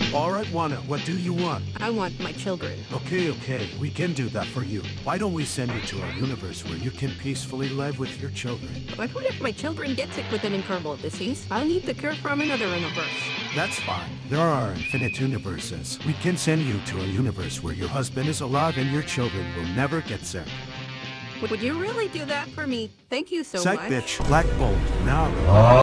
Alright, Juana, what do you want? I want my children. Okay, we can do that for you. Why don't we send you to our universe where you can peacefully live with your children? But what if my children get sick with an incurable disease? I'll need the cure from another universe. That's fine. There are infinite universes. We can send you to a universe where your husband is alive and your children will never get sick. Would you really do that for me? Thank you so Psych much. bitch, Black Bolt, now.